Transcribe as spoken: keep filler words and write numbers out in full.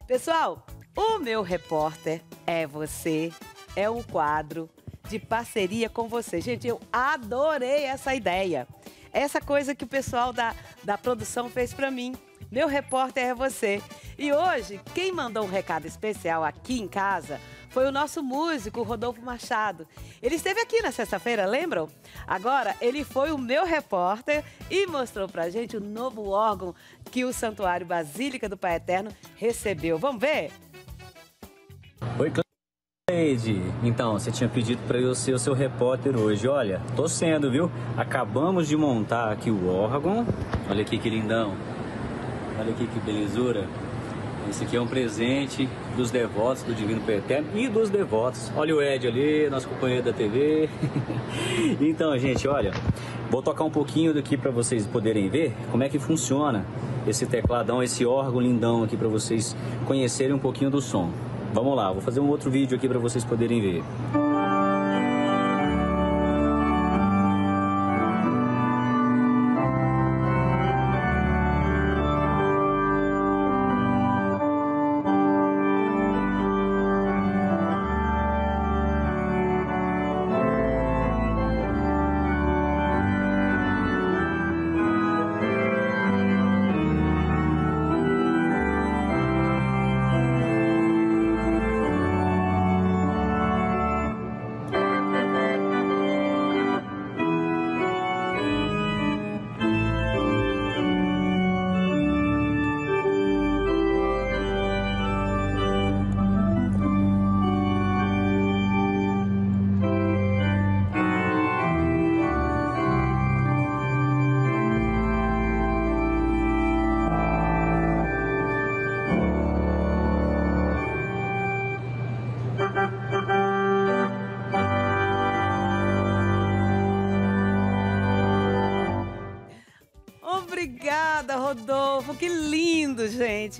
Pessoal, o Meu Repórter é Você é um quadro de parceria com você. Gente, eu adorei essa ideia. Essa coisa que o pessoal da, da produção fez para mim. Meu Repórter é Você. E hoje, quem mandou um recado especial aqui em casa foi o nosso músico, Rodolfo Machado. Ele esteve aqui na sexta-feira, lembram? Agora, ele foi o Meu Repórter e mostrou pra gente o novo órgão que o Santuário Basílica do Pai Eterno recebeu. Vamos ver? Oi, Cleide. Então, você tinha pedido para eu ser o seu repórter hoje. Olha, tô sendo, viu? Acabamos de montar aqui o órgão. Olha aqui que lindão. Olha aqui que belezura. Esse aqui é um presente dos devotos do Divino Pai Eterno e dos devotos. Olha o Ed ali, nosso companheiro da T V. Então, gente, olha, vou tocar um pouquinho daqui para vocês poderem ver como é que funciona esse tecladão, esse órgão lindão aqui para vocês conhecerem um pouquinho do som. Vamos lá, vou fazer um outro vídeo aqui para vocês poderem ver. Obrigada, Rodolfo. Que lindo, gente.